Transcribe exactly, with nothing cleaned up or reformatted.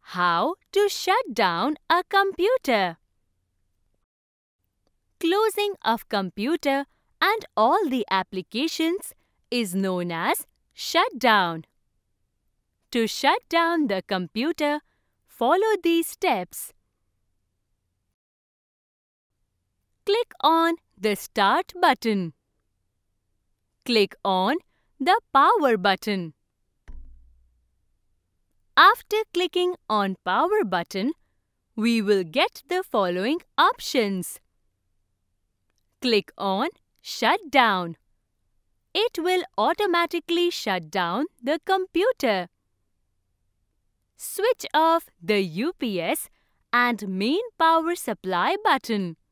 How to shut down a computer. Closing of computer and all the applications is known as shutdown. To shut down the computer, follow these steps. Click on the Start button. Click on the Power button. After clicking on Power button, we will get the following options. Click on Shutdown. It will automatically shut down the computer. Switch off the U P S and main power supply button.